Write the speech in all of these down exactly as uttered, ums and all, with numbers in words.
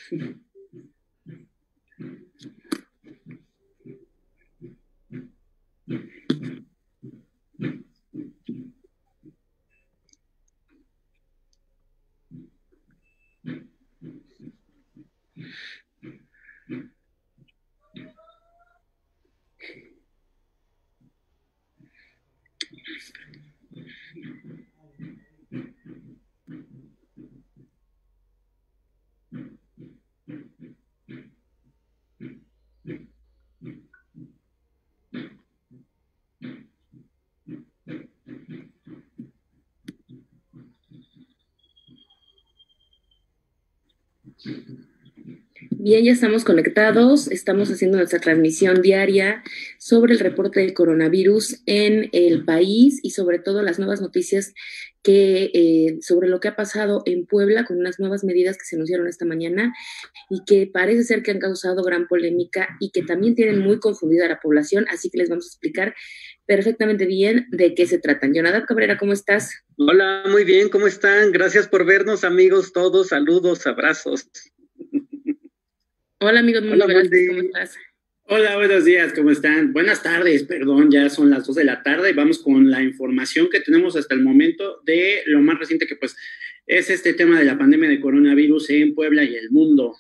Bien, ya estamos conectados, estamos haciendo nuestra transmisión diaria sobre el reporte del coronavirus en el país y sobre todo las nuevas noticias que eh, sobre lo que ha pasado en Puebla con unas nuevas medidas que se anunciaron esta mañana y que parece ser que han causado gran polémica y que también tienen muy confundida a la población, así que les vamos a explicar perfectamente bien de qué se tratan. Jonadab Cabrera, ¿cómo estás? Hola, muy bien, ¿cómo están? Gracias por vernos, amigos todos, saludos, abrazos. Hola, amigo Mundo Velázquez, ¿cómo estás? Hola, buenos días, ¿cómo están? Buenas tardes, perdón, ya son las dos de la tarde y vamos con la información que tenemos hasta el momento de lo más reciente que pues es este tema de la pandemia de coronavirus en Puebla y el mundo.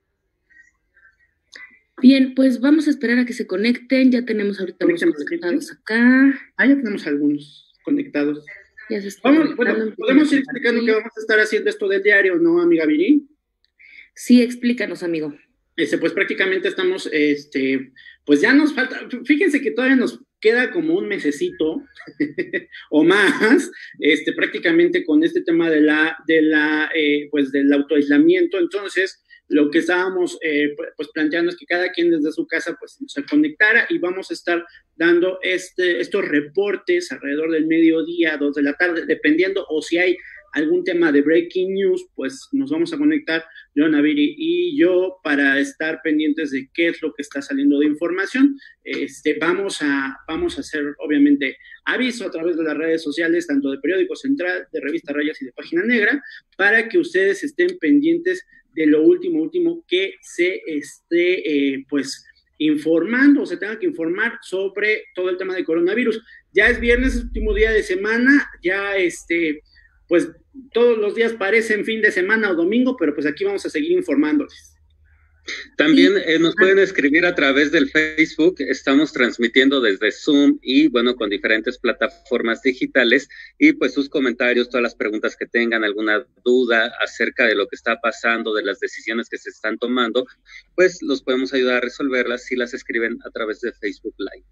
Bien, pues vamos a esperar a que se conecten, ya tenemos ahorita los conectados acá. Ah, ya tenemos algunos conectados. Ya se está vamos, bueno, podemos ir explicando qué vamos a estar haciendo esto del diario, ¿no, amiga Viri? Sí, explícanos, amigo. Este, pues prácticamente estamos, este, pues ya nos falta, fíjense que todavía nos queda como un mesecito o más, este, prácticamente con este tema de la, de la, eh, pues del autoaislamiento. Entonces, lo que estábamos, eh, pues planteando es que cada quien desde su casa, pues se conectara y vamos a estar dando este, estos reportes alrededor del mediodía, dos de la tarde, dependiendo, o si hay algún tema de breaking news, pues nos vamos a conectar Leona Viri y yo para estar pendientes de qué es lo que está saliendo de información. Este, vamos a, vamos a hacer, obviamente, aviso a través de las redes sociales, tanto de Periódico Central, de Revista Rayas y de Página Negra, para que ustedes estén pendientes de lo último, último que se esté, eh, pues, informando o se tenga que informar sobre todo el tema de coronavirus. Ya es viernes, es el último día de semana, ya este... pues todos los días parecen fin de semana o domingo, pero pues aquí vamos a seguir informándoles. También eh, nos pueden escribir a través del Facebook, estamos transmitiendo desde Zoom y bueno, con diferentes plataformas digitales y pues sus comentarios, todas las preguntas que tengan, alguna duda acerca de lo que está pasando, de las decisiones que se están tomando, pues los podemos ayudar a resolverlas si las escriben a través de Facebook Live.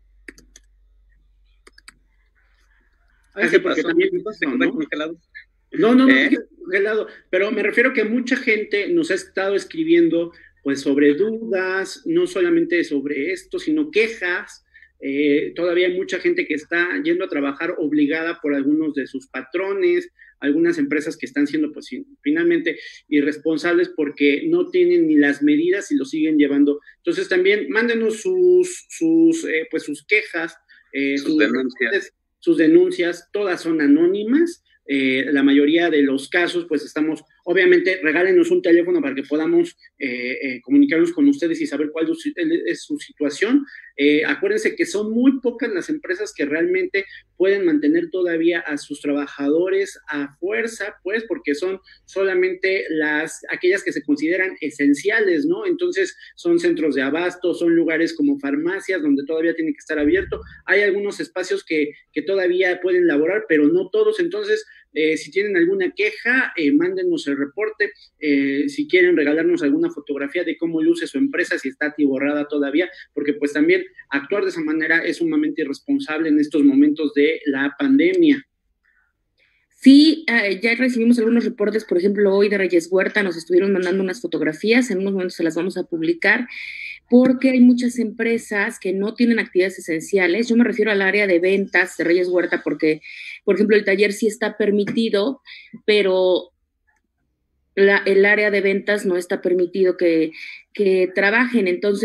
Ay, ¿qué pasó? También ¿Se quedan congelados? No, no, no, ¿Eh? congelado, pero me refiero que mucha gente nos ha estado escribiendo pues sobre dudas, no solamente sobre esto, sino quejas. Eh, todavía hay mucha gente que está yendo a trabajar obligada por algunos de sus patrones, algunas empresas que están siendo pues finalmente irresponsables porque no tienen ni las medidas y lo siguen llevando. Entonces también mándenos sus, sus, eh, pues sus quejas, eh, sus, sus denuncias. sus denuncias, todas son anónimas. Eh, la mayoría de los casos, pues estamos, obviamente, regálenos un teléfono para que podamos eh, eh, comunicarnos con ustedes y saber cuál es su situación. Eh, acuérdense que son muy pocas las empresas que realmente pueden mantener todavía a sus trabajadores a fuerza, pues, porque son solamente las, aquellas que se consideran esenciales, ¿no? Entonces, son centros de abasto, son lugares como farmacias donde todavía tiene que estar abierto. Hay algunos espacios que, que todavía pueden laborar, pero no todos. Entonces, Eh, si tienen alguna queja, eh, mándenos el reporte. Eh, si quieren regalarnos alguna fotografía de cómo luce su empresa, si está atiborrada todavía, porque pues también actuar de esa manera es sumamente irresponsable en estos momentos de la pandemia. Sí, eh, ya recibimos algunos reportes, por ejemplo, hoy de Reyes Huerta nos estuvieron mandando unas fotografías, en unos momentos se las vamos a publicar, porque hay muchas empresas que no tienen actividades esenciales. Yo me refiero al área de ventas de Reyes Huerta porque, por ejemplo, el taller sí está permitido, pero la, el área de ventas no está permitido que, que trabajen. Entonces,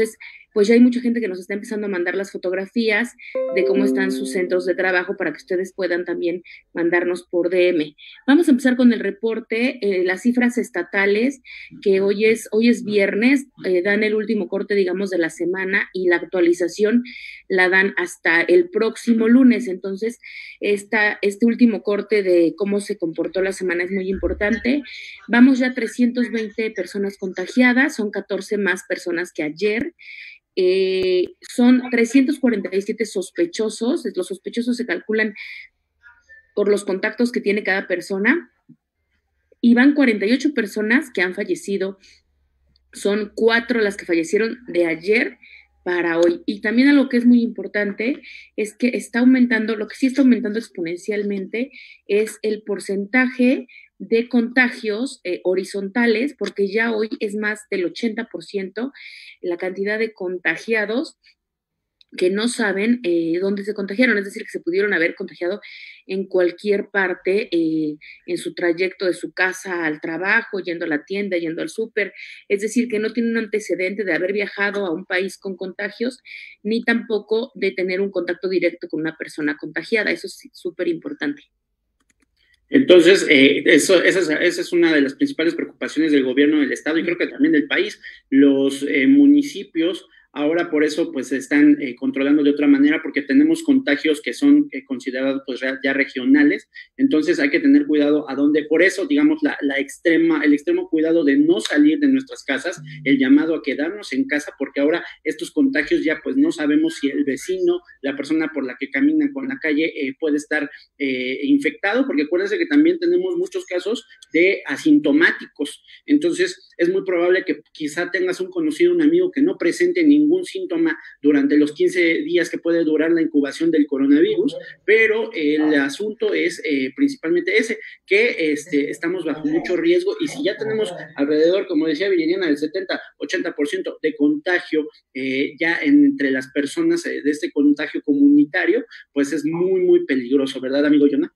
pues ya hay mucha gente que nos está empezando a mandar las fotografías de cómo están sus centros de trabajo para que ustedes puedan también mandarnos por D M. Vamos a empezar con el reporte, eh, las cifras estatales, que hoy es, hoy es viernes, eh, dan el último corte, digamos, de la semana, y la actualización la dan hasta el próximo lunes. Entonces, esta, este último corte de cómo se comportó la semana es muy importante. Vamos ya a trescientas veinte personas contagiadas, son catorce más personas que ayer. Eh, son trescientos cuarenta y siete sospechosos. Los sospechosos se calculan por los contactos que tiene cada persona, y van cuarenta y ocho personas que han fallecido. Son cuatro las que fallecieron de ayer para hoy. Y también algo que es muy importante es que está aumentando, lo que sí está aumentando exponencialmente es el porcentaje de contagios eh, horizontales, porque ya hoy es más del ochenta por ciento la cantidad de contagiados que no saben eh, dónde se contagiaron, es decir, que se pudieron haber contagiado en cualquier parte, eh, en su trayecto de su casa al trabajo, yendo a la tienda, yendo al súper, es decir, que no tienen un antecedente de haber viajado a un país con contagios, ni tampoco de tener un contacto directo con una persona contagiada. Eso es súper importante. Entonces, eh, eso, esa, es, esa es una de las principales preocupaciones del gobierno del estado y creo que también del país. Los eh, municipios ahora por eso pues se están eh, controlando de otra manera, porque tenemos contagios que son eh, considerados pues ya regionales. Entonces hay que tener cuidado a dónde, por eso digamos la, la extrema, el extremo cuidado de no salir de nuestras casas, el llamado a quedarnos en casa, porque ahora estos contagios ya pues no sabemos si el vecino, la persona por la que camina con la calle eh, puede estar eh, infectado, porque acuérdense que también tenemos muchos casos de asintomáticos. Entonces es muy probable que quizá tengas un conocido, un amigo que no presente ningún síntoma durante los quince días que puede durar la incubación del coronavirus, pero el asunto es eh, principalmente ese, que este, estamos bajo mucho riesgo, y si ya tenemos alrededor, como decía Viridiana, del setenta, ochenta por ciento de contagio eh, ya entre las personas eh, de este contagio comunitario, pues es muy, muy peligroso, ¿verdad, amigo Jonah?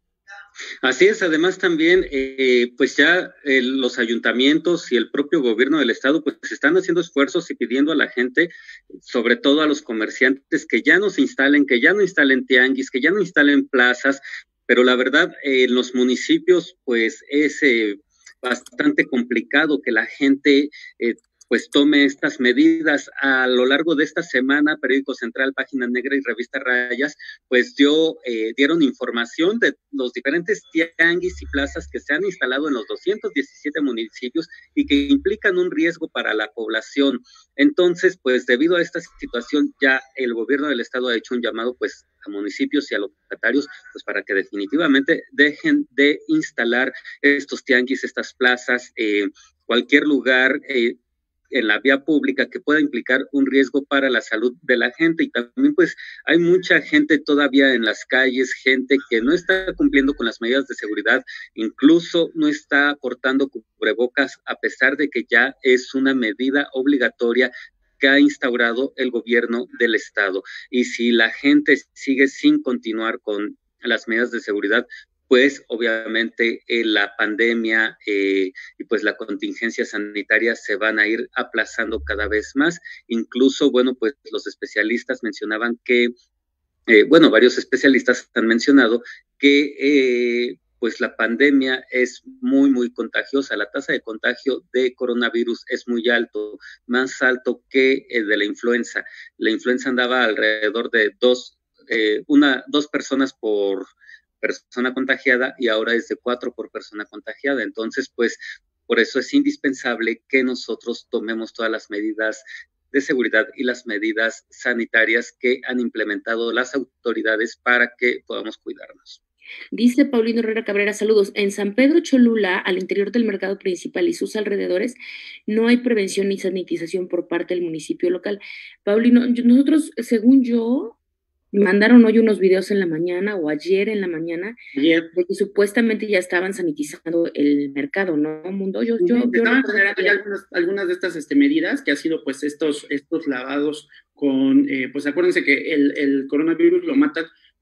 Así es, además también, eh, pues ya eh, los ayuntamientos y el propio gobierno del estado, pues están haciendo esfuerzos y pidiendo a la gente, sobre todo a los comerciantes, que ya no se instalen, que ya no instalen tianguis, que ya no instalen plazas, pero la verdad, eh, en los municipios, pues es eh, bastante complicado que la gente eh, pues tome estas medidas. A lo largo de esta semana, Periódico Central, Página Negra y Revista Rayas, pues dio, eh, dieron información de los diferentes tianguis y plazas que se han instalado en los doscientos diecisiete municipios y que implican un riesgo para la población. Entonces, pues debido a esta situación, ya el gobierno del estado ha hecho un llamado pues a municipios y a locatarios, pues para que definitivamente dejen de instalar estos tianguis, estas plazas, eh, cualquier lugar, eh, en la vía pública que pueda implicar un riesgo para la salud de la gente. Y también pues hay mucha gente todavía en las calles, gente que no está cumpliendo con las medidas de seguridad, incluso no está portando cubrebocas, a pesar de que ya es una medida obligatoria que ha instaurado el gobierno del estado. Y si la gente sigue sin continuar con las medidas de seguridad, pues obviamente eh, la pandemia eh, y pues la contingencia sanitaria se van a ir aplazando cada vez más. Incluso, bueno, pues los especialistas mencionaban que, eh, bueno, varios especialistas han mencionado que eh, pues la pandemia es muy, muy contagiosa. La tasa de contagio de coronavirus es muy alto, más alto que eh, de la influenza. La influenza andaba alrededor de dos, eh, una, dos personas por persona contagiada, y ahora es de cuatro por persona contagiada. Entonces, pues, por eso es indispensable que nosotros tomemos todas las medidas de seguridad y las medidas sanitarias que han implementado las autoridades para que podamos cuidarnos. Dice Paulino Herrera Cabrera, saludos. En San Pedro Cholula, al interior del mercado principal y sus alrededores, no hay prevención ni sanitización por parte del municipio local. Paulino, nosotros, según yo, mandaron hoy unos videos en la mañana o ayer en la mañana Ayer. de que supuestamente ya estaban sanitizando el mercado, ¿no, Mundo? Yo, yo, sí, yo estaban generando ya algunas, algunas de estas este, medidas que ha sido pues estos, estos lavados con, eh, pues acuérdense que el, el coronavirus lo matan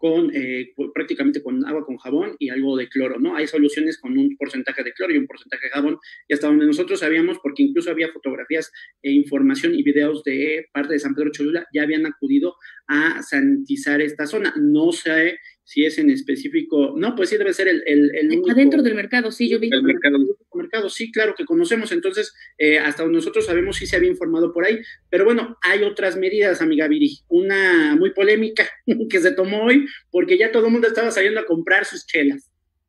con eh, prácticamente con agua con jabón y algo de cloro, ¿no? Hay soluciones con un porcentaje de cloro y un porcentaje de jabón, y hasta donde nosotros sabíamos, porque incluso había fotografías e información y videos de parte de San Pedro Cholula, ya habían acudido a sanitizar esta zona. No sé si es en específico, no, pues sí debe ser el, el, el único, adentro del mercado, sí, yo vi. El mercado. El mercado, sí, claro que conocemos, entonces, eh, hasta donde nosotros sabemos sí se había informado por ahí, pero bueno, hay otras medidas, amiga Viri, una muy polémica que se tomó hoy, porque ya todo el mundo estaba saliendo a comprar sus chelas.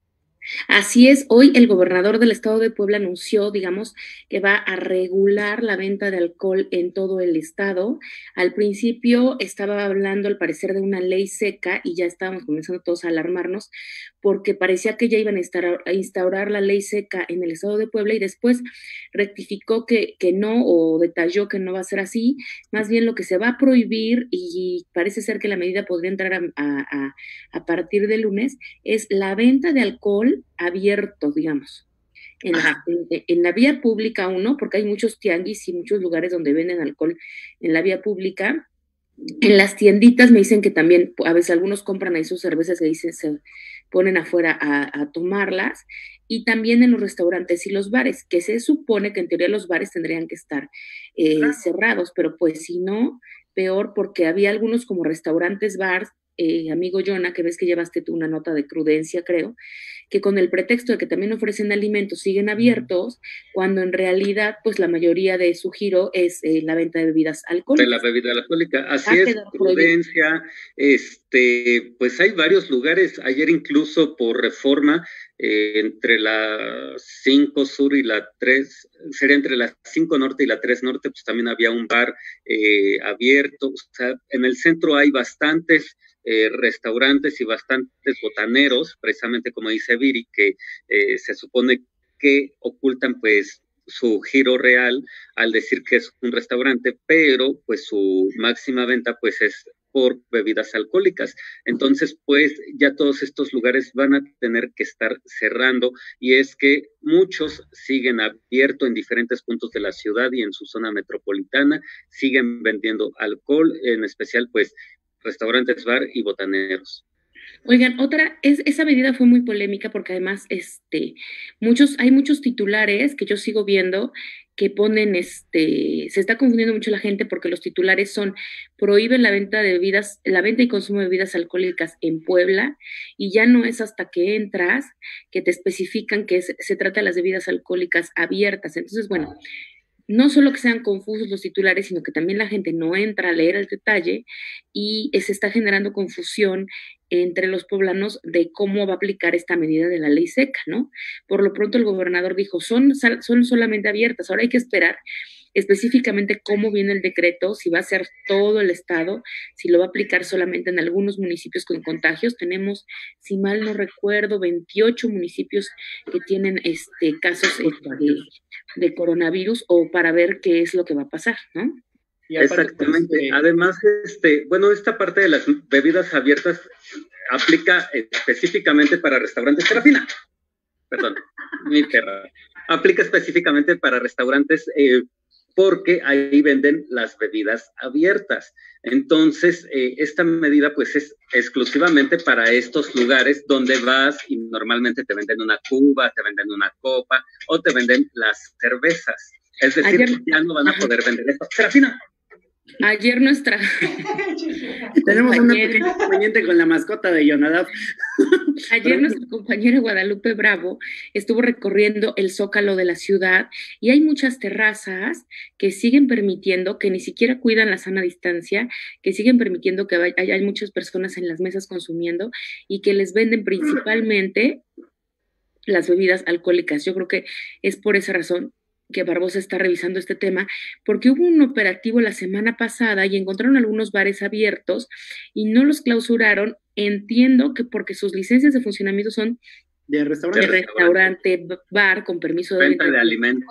Así es, hoy el gobernador del estado de Puebla anunció, digamos, que va a regular la venta de alcohol en todo el estado. Al principio estaba hablando, al parecer, de una ley seca y ya estábamos comenzando todos a alarmarnos porque parecía que ya iban a instaurar, a instaurar la ley seca en el estado de Puebla y después rectificó que, que no, o detalló que no va a ser así. Más bien lo que se va a prohibir, y parece ser que la medida podría entrar a, a, a partir de lunes, es la venta de alcohol abierto, digamos, en la, en, en la vía pública uno, porque hay muchos tianguis y muchos lugares donde venden alcohol en la vía pública. En las tienditas me dicen que también, a veces algunos compran ahí sus cervezas que dicen se ponen afuera a, a tomarlas, y también en los restaurantes y los bares, que se supone que en teoría los bares tendrían que estar eh, claro. cerrados, pero pues si no, peor, porque había algunos como restaurantes, bars, eh, amigo Jonah, que ves que llevaste tú una nota de Prudencia, creo, que con el pretexto de que también ofrecen alimentos siguen abiertos, cuando en realidad pues la mayoría de su giro es eh, la venta de bebidas alcohólicas. De la bebida alcohólica, así ah, es, Prudencia, este, pues hay varios lugares, ayer incluso por Reforma, eh, entre la cinco Sur y la tres, sería entre la cinco Norte y la tres Norte, pues también había un bar eh, abierto, o sea, en el centro hay bastantes Eh, restaurantes y bastantes botaneros, precisamente como dice Viri, que eh, se supone que ocultan pues su giro real al decir que es un restaurante, pero pues su máxima venta pues es por bebidas alcohólicas. Entonces pues ya todos estos lugares van a tener que estar cerrando, y es que muchos siguen abiertos en diferentes puntos de la ciudad y en su zona metropolitana, siguen vendiendo alcohol, en especial pues restaurantes, bar y botaneros. Oigan, otra, es, esa medida fue muy polémica porque además este, muchos, hay muchos titulares que yo sigo viendo que ponen, este, se está confundiendo mucho la gente porque los titulares son: prohíben la venta de bebidas, la venta y consumo de bebidas alcohólicas en Puebla, y ya no es hasta que entras que te especifican que es, se trata de las bebidas alcohólicas abiertas. Entonces, bueno, no solo que sean confusos los titulares, sino que también la gente no entra a leer el detalle, y se está generando confusión entre los poblanos de cómo va a aplicar esta medida de la ley seca, ¿no? Por lo pronto el gobernador dijo, son, son solamente abiertas, ahora hay que esperar específicamente cómo viene el decreto, si va a ser todo el estado, si lo va a aplicar solamente en algunos municipios con contagios. Tenemos, si mal no recuerdo, veintiocho municipios que tienen este casos de, de coronavirus, o para ver qué es lo que va a pasar, ¿no? Exactamente. Pues, además, este, bueno, esta parte de las bebidas abiertas aplica específicamente para restaurantes. Serafina, perdón, mi perra. Aplica específicamente para restaurantes eh, porque ahí venden las bebidas abiertas. Entonces, eh, esta medida pues es exclusivamente para estos lugares donde vas y normalmente te venden una cuba, te venden una copa o te venden las cervezas. Es decir, Ayer... ya no van a poder vender esto. Serafina. Ayer nuestra... Tenemos un pequeño inconveniente con la mascota de Yonadab. Ayer nuestra compañera Guadalupe Bravo estuvo recorriendo el Zócalo de la ciudad, y hay muchas terrazas que siguen permitiendo, que ni siquiera cuidan la sana distancia, que siguen permitiendo que hay, hay muchas personas en las mesas consumiendo, y que les venden principalmente las bebidas alcohólicas. Yo creo que es por esa razón que Barbosa está revisando este tema, porque hubo un operativo la semana pasada y encontraron algunos bares abiertos y no los clausuraron. Entiendo que porque sus licencias de funcionamiento son de restaurante, de restaurante bar con permiso de venta de, de alimentos.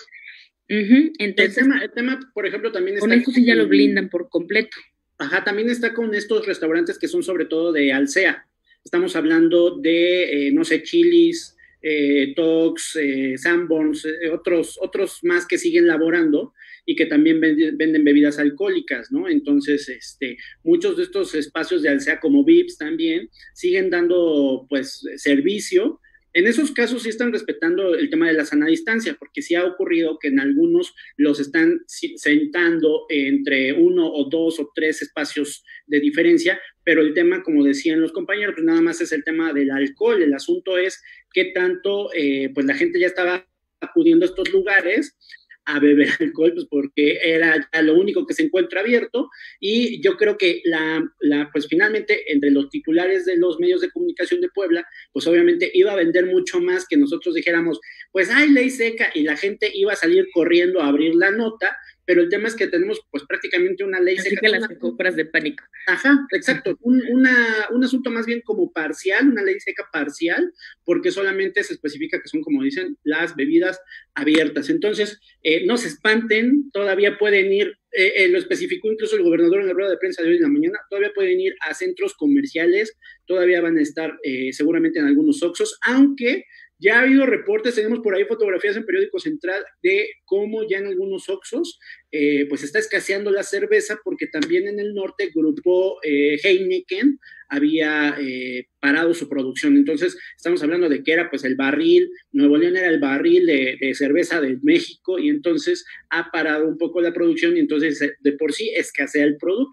Uh-huh. Entonces, el tema, el tema, por ejemplo, también está con esto sí ya lo blindan por completo. Ajá, también está con estos restaurantes que son sobre todo de Alsea. Estamos hablando de, eh, no sé, Chili's, eh, Tox, eh, Sanborns, eh, otros, otros más que siguen laborando, y que también venden, venden bebidas alcohólicas, ¿no? Entonces, este, muchos de estos espacios de alsea como V I Ps también siguen dando, pues, servicio. En esos casos sí están respetando el tema de la sana distancia, porque sí ha ocurrido que en algunos los están sentando entre uno o dos o tres espacios de diferencia, pero el tema, como decían los compañeros, pues nada más es el tema del alcohol. El asunto es qué tanto, eh, pues la gente ya estaba acudiendo a estos lugares a beber alcohol, pues porque era ya lo único que se encuentra abierto, y yo creo que la, la, pues finalmente entre los titulares de los medios de comunicación de Puebla, pues obviamente iba a vender mucho más que nosotros dijéramos, pues hay ley seca, y la gente iba a salir corriendo a abrir la nota, pero el tema es que tenemos pues prácticamente una ley Así seca. que las compras de pánico. Ajá, exacto, un, una, un asunto más bien como parcial, una ley seca parcial, porque solamente se especifica que son, como dicen, las bebidas abiertas. Entonces, eh, no se espanten, todavía pueden ir, eh, eh, lo especificó incluso el gobernador en la rueda de prensa de hoy en la mañana, todavía pueden ir a centros comerciales, todavía van a estar eh, seguramente en algunos Oxxos, aunque ya ha habido reportes, tenemos por ahí fotografías en Periódico Central de cómo ya en algunos Oxxos eh, pues está escaseando la cerveza, porque también en el norte el grupo eh, Heineken había eh, parado su producción. Entonces estamos hablando de que era pues el barril, Nuevo León era el barril de, de cerveza de México, y entonces ha parado un poco la producción, y entonces de por sí escasea el producto.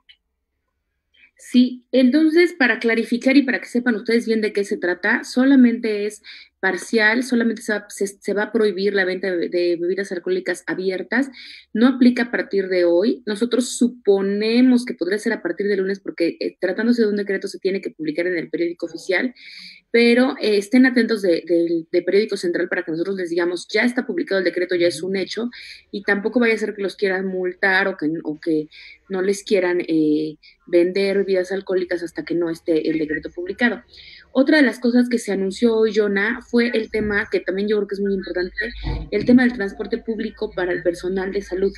Sí, entonces para clarificar y para que sepan ustedes bien de qué se trata, solamente es parcial, solamente se va, se, se va a prohibir la venta de, de bebidas alcohólicas abiertas, no aplica a partir de hoy. Nosotros suponemos que podría ser a partir de lunes, porque eh, tratándose de un decreto se tiene que publicar en el periódico oficial, pero eh, estén atentos de, de, de Periódico Central para que nosotros les digamos, ya está publicado el decreto, ya es un hecho, y tampoco vaya a ser que los quieran multar o que, o que no les quieran eh, vender bebidas alcohólicas hasta que no esté el decreto publicado. Otra de las cosas que se anunció hoy, Jonah, fue el tema, que también yo creo que es muy importante, el tema del transporte público para el personal de salud.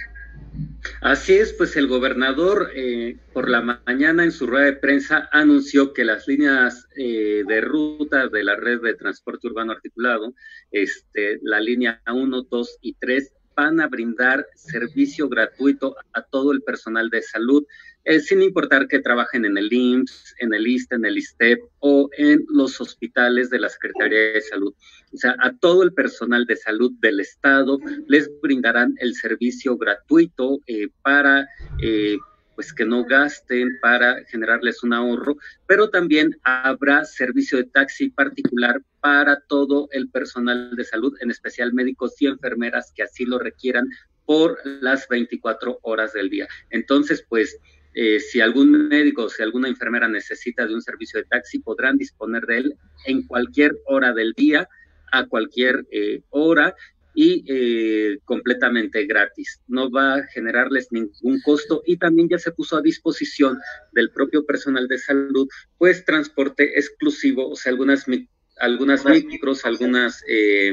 Así es, pues el gobernador eh, por la mañana en su rueda de prensa anunció que las líneas eh, de ruta de la red de transporte urbano articulado, este, la línea uno, dos y tres, van a brindar servicio gratuito a todo el personal de salud, eh, sin importar que trabajen en el I M S S, en el ISSSTE, en el ISSSTEP o en los hospitales de la Secretaría de Salud. O sea, a todo el personal de salud del Estado les brindarán el servicio gratuito eh, para eh, pues que no gasten, para generarles un ahorro, pero también habrá servicio de taxi particular para todo el personal de salud, en especial médicos y enfermeras que así lo requieran por las veinticuatro horas del día. Entonces, pues, eh, si algún médico o si alguna enfermera necesita de un servicio de taxi, podrán disponer de él en cualquier hora del día, a cualquier eh, hora, y eh, completamente gratis, no va a generarles ningún costo, y también ya se puso a disposición del propio personal de salud, pues transporte exclusivo, o sea, algunas, algunas micros, algunas eh,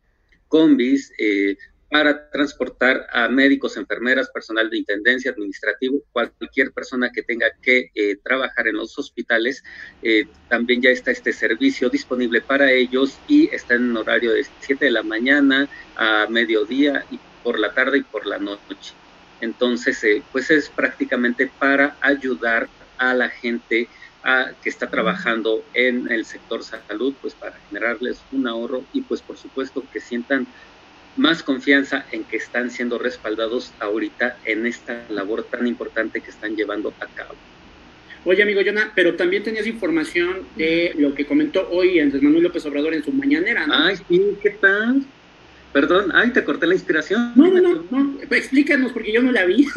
combis, eh, para transportar a médicos, enfermeras, personal de intendencia, administrativo, cualquier persona que tenga que eh, trabajar en los hospitales. Eh, también ya está este servicio disponible para ellos, y está en horario de siete de la mañana a mediodía, y por la tarde y por la noche. Entonces, eh, pues es prácticamente para ayudar a la gente a, que está trabajando en el sector salud, pues para generarles un ahorro, y pues por supuesto que sientan más confianza en que están siendo respaldados ahorita en esta labor tan importante que están llevando a cabo. Oye, amigo Jonah, pero también tenías información de lo que comentó hoy Andrés Manuel López Obrador en su mañanera, ¿no? Ay, sí, ¿qué tal? Perdón, ay, te corté la inspiración. No, no, no, no, explícanos porque yo no la vi.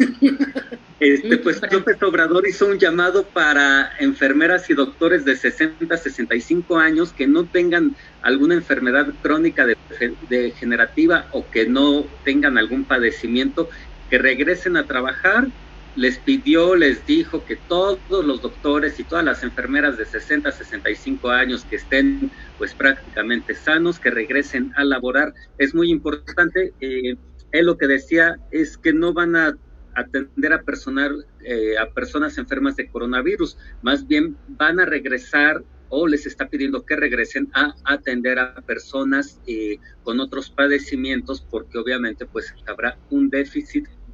Este, pues López Obrador hizo un llamado para enfermeras y doctores de sesenta a sesenta y cinco años que no tengan alguna enfermedad crónica degenerativa o que no tengan algún padecimiento, que regresen a trabajar. Les pidió, les dijo que todos los doctores y todas las enfermeras de sesenta a sesenta y cinco años que estén pues prácticamente sanos, que regresen a laborar. Es muy importante. Eh, él lo que decía es que no van a atender a personal, eh, a personas enfermas de coronavirus, más bien van a regresar, o les está pidiendo que regresen a atender a personas eh, con otros padecimientos, porque obviamente pues habrá un déficit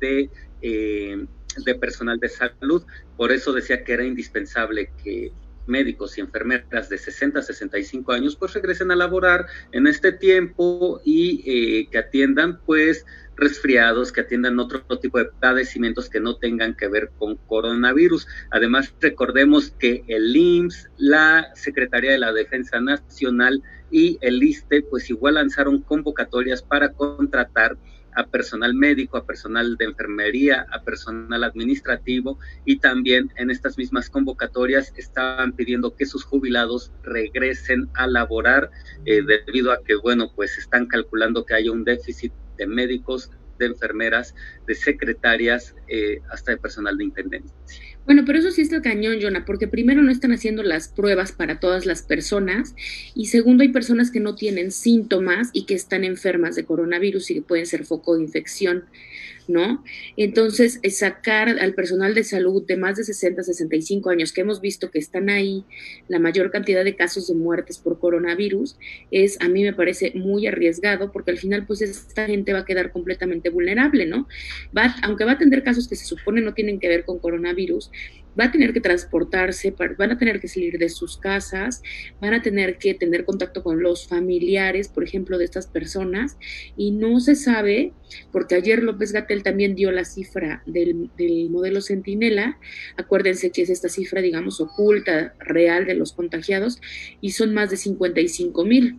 de, eh, de personal de salud. Por eso decía que era indispensable que médicos y enfermeras de sesenta a sesenta y cinco años pues regresen a laborar en este tiempo y eh, que atiendan pues resfriados, que atiendan otro tipo de padecimientos que no tengan que ver con coronavirus. Además, recordemos que el I M S S, la Secretaría de la Defensa Nacional y el ISSSTE pues igual lanzaron convocatorias para contratar a personal médico, a personal de enfermería, a personal administrativo, y también en estas mismas convocatorias estaban pidiendo que sus jubilados regresen a laborar eh, debido a que, bueno, pues están calculando que haya un déficit de médicos, de enfermeras, de secretarias, eh, hasta de personal de intendencia. Bueno, pero eso sí está cañón, Jonah, porque primero no están haciendo las pruebas para todas las personas y segundo hay personas que no tienen síntomas y que están enfermas de coronavirus y que pueden ser foco de infección, ¿no? Entonces, sacar al personal de salud de más de sesenta, sesenta y cinco años, que hemos visto que están ahí la mayor cantidad de casos de muertes por coronavirus, es, a mí me parece muy arriesgado, porque al final, pues, esta gente va a quedar completamente vulnerable, ¿no? Va, aunque va a tener casos que se supone no tienen que ver con coronavirus, va a tener que transportarse, van a tener que salir de sus casas, van a tener que tener contacto con los familiares, por ejemplo, de estas personas, y no se sabe, porque ayer López-Gatell también dio la cifra del, del modelo Centinela. Acuérdense que es esta cifra, digamos, oculta, real de los contagiados, y son más de cincuenta y cinco mil.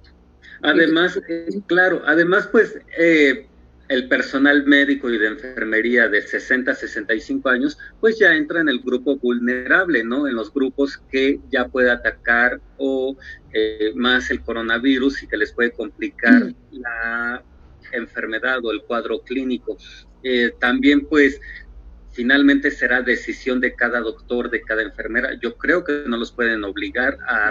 Además, eh, claro, además, pues, eh, el personal médico y de enfermería de sesenta a sesenta y cinco años, pues ya entra en el grupo vulnerable, ¿no? En los grupos que ya puede atacar o eh, más el coronavirus y que les puede complicar mm. la enfermedad o el cuadro clínico. Eh, también, pues, finalmente será decisión de cada doctor, de cada enfermera. Yo creo que no los pueden obligar a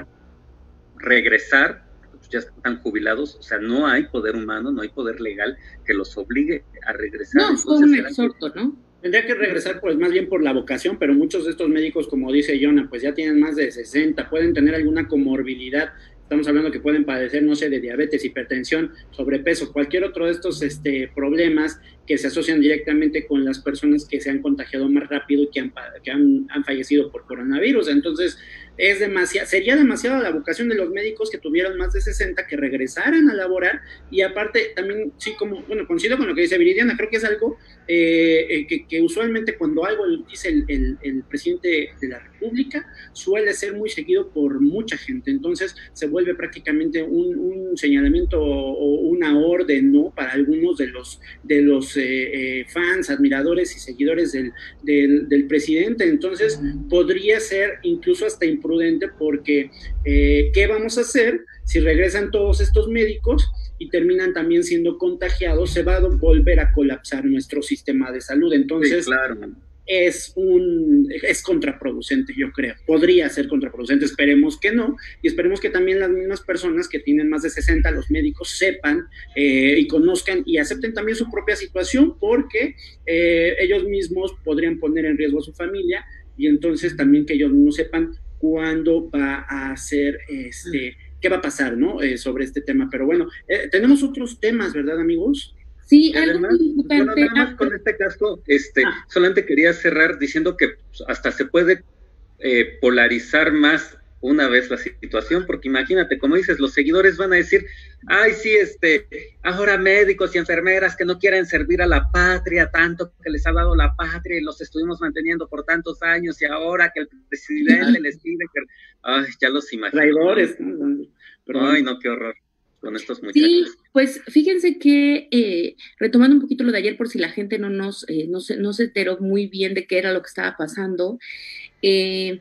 regresar, ya están jubilados, o sea, no hay poder humano, no hay poder legal que los obligue a regresar. No, fue un exhorto, ¿no? Tendría que regresar pues más bien por la vocación, pero muchos de estos médicos, como dice Jonah, pues ya tienen más de sesenta, pueden tener alguna comorbilidad. Estamos hablando que pueden padecer, no sé, de diabetes, hipertensión, sobrepeso, cualquier otro de estos este, problemas que se asocian directamente con las personas que se han contagiado más rápido y que han, que han, han fallecido por coronavirus. Entonces, es demasiado, sería demasiado la vocación de los médicos que tuvieran más de sesenta que regresaran a laborar, y aparte también, sí, como, bueno, coincido con lo que dice Viridiana, creo que es algo eh, que, que usualmente cuando algo dice el, el, el presidente de la República, suele ser muy seguido por mucha gente, entonces se vuelve prácticamente un, un señalamiento o una orden, ¿no?, para algunos de los, de los eh, eh, fans, admiradores y seguidores del, del, del presidente. Entonces podría ser incluso hasta imprudente, porque eh, ¿qué vamos a hacer si regresan todos estos médicos y terminan también siendo contagiados? Se va a volver a colapsar nuestro sistema de salud. Entonces, sí, claro, es un es contraproducente, yo creo. Podría ser contraproducente, esperemos que no, y esperemos que también las mismas personas que tienen más de sesenta, los médicos, sepan eh, y conozcan y acepten también su propia situación, porque eh, ellos mismos podrían poner en riesgo a su familia, y entonces también que ellos no sepan cuándo va a ser, este, qué va a pasar, ¿no? Eh, sobre este tema. Pero bueno, eh, tenemos otros temas, ¿verdad, amigos? Sí, además, algo muy importante. Bueno, nada más con este caso, este, ah. solamente quería cerrar diciendo que hasta se puede eh, polarizar más una vez la situación, porque imagínate, como dices, los seguidores van a decir, ay, sí, este, ahora médicos y enfermeras que no quieren servir a la patria tanto que les ha dado la patria y los estuvimos manteniendo por tantos años, y ahora que el presidente les pide que, ay, ya los imagino. Traidores. Pero, ay, no, qué horror con estos muchachos. Sí, pues fíjense que eh, retomando un poquito lo de ayer, por si la gente no nos eh, no, se, no se enteró muy bien de qué era lo que estaba pasando, eh,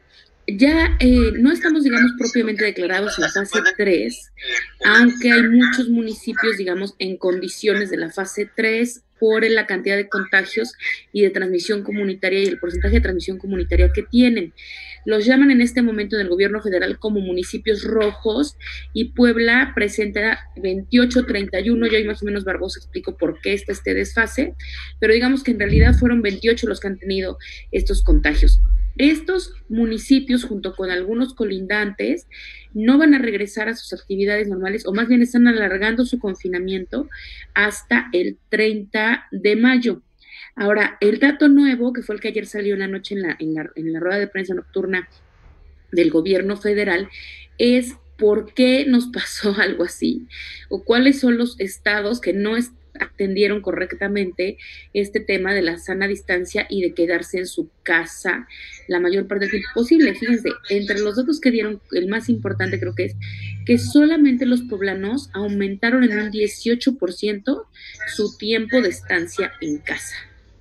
ya eh, no estamos, digamos, propiamente declarados en fase tres, aunque hay muchos municipios, digamos, en condiciones de la fase tres por la cantidad de contagios y de transmisión comunitaria y el porcentaje de transmisión comunitaria que tienen. Los llaman en este momento en el gobierno federal como municipios rojos, y Puebla presenta veintiocho, treinta y uno, yo ahí más o menos Barbosa explico por qué está este desfase, pero digamos que en realidad fueron veintiocho los que han tenido estos contagios. Estos municipios, junto con algunos colindantes, no van a regresar a sus actividades normales, o más bien están alargando su confinamiento hasta el treinta de mayo. Ahora, el dato nuevo, que fue el que ayer salió en la noche en la, en la, en la rueda de prensa nocturna del gobierno federal, es por qué nos pasó algo así, o cuáles son los estados que no es, atendieron correctamente este tema de la sana distancia y de quedarse en su casa la mayor parte del tiempo posible. Fíjense, entre los datos que dieron, el más importante creo que es que solamente los poblanos aumentaron en un dieciocho por ciento su tiempo de estancia en casa.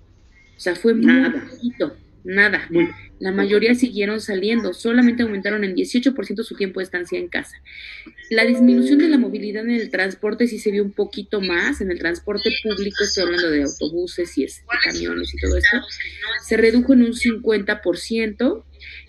O sea, fue muy Nada. poquito, nada. Muy La mayoría siguieron saliendo, solamente aumentaron en dieciocho por ciento su tiempo de estancia en casa. La disminución de la movilidad en el transporte sí se vio un poquito más, en el transporte público, estoy hablando de autobuses y este, camiones y todo esto, se redujo en un cincuenta por ciento,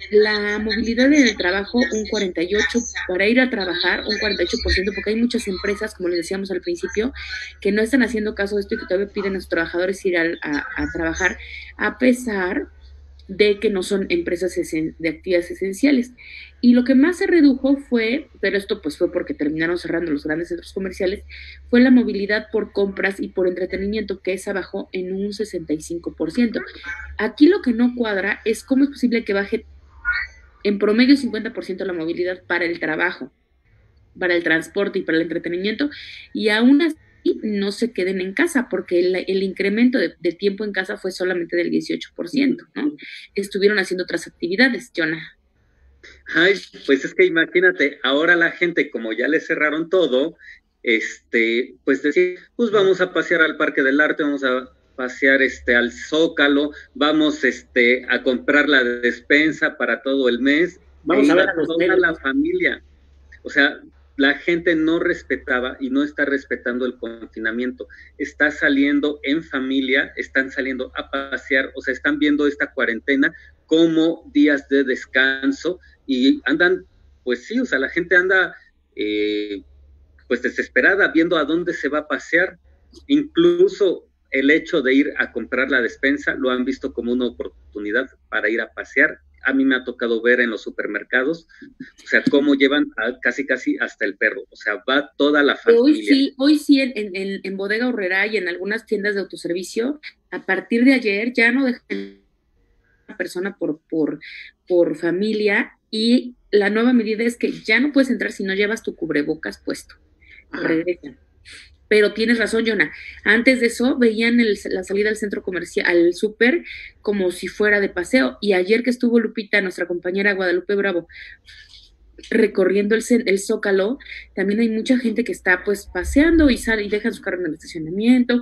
la movilidad en el trabajo un cuarenta y ocho por ciento, para ir a trabajar un cuarenta y ocho por ciento, porque hay muchas empresas, como les decíamos al principio, que no están haciendo caso de esto y que todavía piden a sus trabajadores ir a, a, a trabajar, a pesar de que no son empresas de actividades esenciales. Y lo que más se redujo fue, pero esto pues fue porque terminaron cerrando los grandes centros comerciales, fue la movilidad por compras y por entretenimiento, que esa bajó en un sesenta y cinco por ciento. Aquí lo que no cuadra es cómo es posible que baje en promedio cincuenta por ciento la movilidad para el trabajo, para el transporte y para el entretenimiento, y aún así no se queden en casa, porque el, el incremento de, de tiempo en casa fue solamente del dieciocho por ciento, ¿no? Estuvieron haciendo otras actividades, Jonah. Ay, pues es que imagínate, ahora la gente, como ya le cerraron todo, este, pues decir, pues vamos a pasear al Parque del Arte, vamos a pasear este al Zócalo, vamos este a comprar la despensa para todo el mes, vamos a ver a los toda medios. La familia. O sea, la gente no respetaba y no está respetando el confinamiento. Está saliendo en familia, están saliendo a pasear, o sea, están viendo esta cuarentena como días de descanso y andan, pues sí, o sea, la gente anda eh, pues desesperada viendo a dónde se va a pasear. Incluso el hecho de ir a comprar la despensa lo han visto como una oportunidad para ir a pasear. A mí me ha tocado ver en los supermercados, o sea, cómo llevan a casi casi hasta el perro, o sea, va toda la familia. Hoy sí, hoy sí en, en, en Bodega Aurrera y en algunas tiendas de autoservicio, a partir de ayer ya no dejan una persona por, por, por familia, y la nueva medida es que ya no puedes entrar si no llevas tu cubrebocas puesto. Regresan. Pero tienes razón, Jonah. Antes de eso veían el, la salida al centro comercial, al súper, como si fuera de paseo. Y ayer que estuvo Lupita, nuestra compañera Guadalupe Bravo, recorriendo el, el Zócalo, también hay mucha gente que está pues paseando y sale y dejan su carro en el estacionamiento.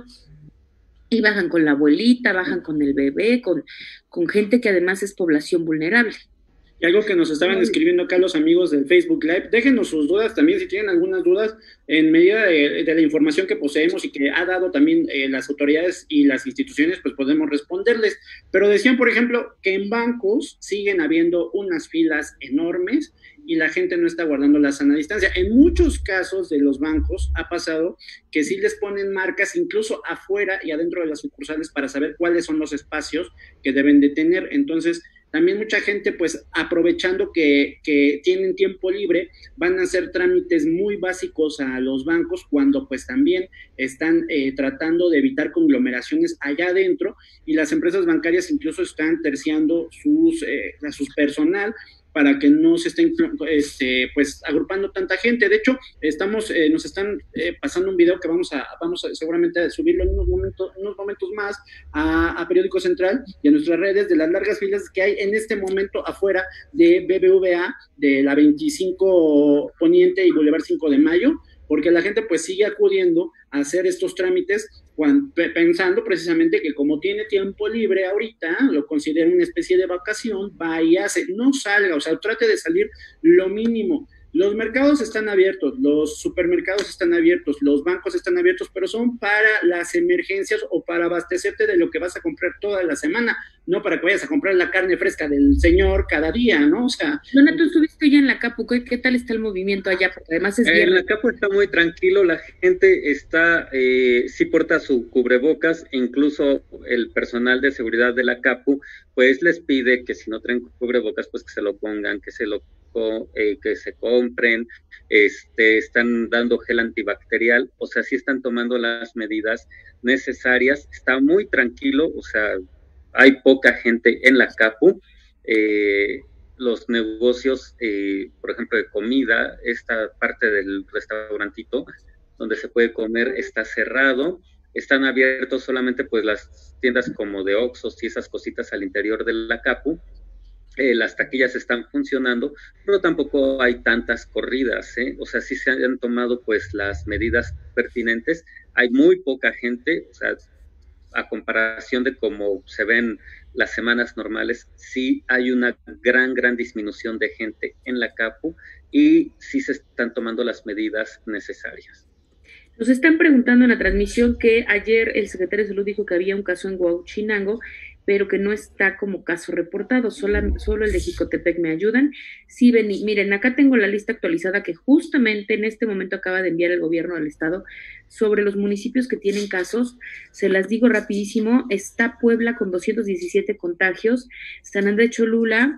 Y bajan con la abuelita, bajan con el bebé, con, con gente que además es población vulnerable. Y algo que nos estaban escribiendo acá los amigos del Facebook Live, déjenos sus dudas también, si tienen algunas dudas, en medida de, de la información que poseemos y que ha dado también eh, las autoridades y las instituciones, pues podemos responderles. Pero decían, por ejemplo, que en bancos siguen habiendo unas filas enormes y la gente no está guardando la sana distancia. En muchos casos de los bancos ha pasado que sí les ponen marcas incluso afuera y adentro de las sucursales para saber cuáles son los espacios que deben de tener. Entonces, también mucha gente, pues, aprovechando que, que tienen tiempo libre, van a hacer trámites muy básicos a los bancos cuando, pues, también están eh, tratando de evitar conglomeraciones allá adentro, y las empresas bancarias incluso están terciando sus, eh, a sus personal para que no se estén este, pues agrupando tanta gente. De hecho, estamos, eh, nos están eh, pasando un video que vamos a, vamos a seguramente a subirlo en unos momentos, unos momentos más a, a Periódico Central y a nuestras redes, de las largas filas que hay en este momento afuera de B B V A, de la veinticinco Poniente y Boulevard cinco de Mayo, porque la gente pues sigue acudiendo a hacer estos trámites cuando, pensando precisamente que como tiene tiempo libre ahorita, lo considera una especie de vacación, va y hace, no salga, o sea, trate de salir lo mínimo. Los mercados están abiertos, los supermercados están abiertos, los bancos están abiertos, pero son para las emergencias o para abastecerte de lo que vas a comprar toda la semana, no para que vayas a comprar la carne fresca del señor cada día, ¿no? O sea... Dona, tú estuviste ya en la Capu, ¿qué, qué tal está el movimiento allá? Porque además es eh, viernes. En la Capu está muy tranquilo, la gente está, eh, sí porta su cubrebocas, incluso el personal de seguridad de la Capu, pues les pide que si no traen cubrebocas, pues que se lo pongan, que se lo co eh, que se compren, este, están dando gel antibacterial, o sea, sí están tomando las medidas necesarias, está muy tranquilo, o sea, hay poca gente en la Capu, eh, los negocios, eh, por ejemplo, de comida, esta parte del restaurantito donde se puede comer está cerrado, están abiertos solamente pues las tiendas como de Oxxos y esas cositas al interior de la Capu, eh, las taquillas están funcionando, pero tampoco hay tantas corridas, ¿eh? O sea, sí se han tomado pues las medidas pertinentes, hay muy poca gente, o sea, a comparación de cómo se ven las semanas normales, sí hay una gran, gran disminución de gente en la Capu y sí se están tomando las medidas necesarias. Nos están preguntando en la transmisión que ayer el secretario de Salud dijo que había un caso en Huauchinango, pero que no está como caso reportado, solo, solo el de Jicotepec. ¿Me ayudan? Sí, ven, miren, acá tengo la lista actualizada que justamente en este momento acaba de enviar el gobierno del estado sobre los municipios que tienen casos. Se las digo rapidísimo. Está Puebla con doscientos diecisiete contagios, San Andrés Cholula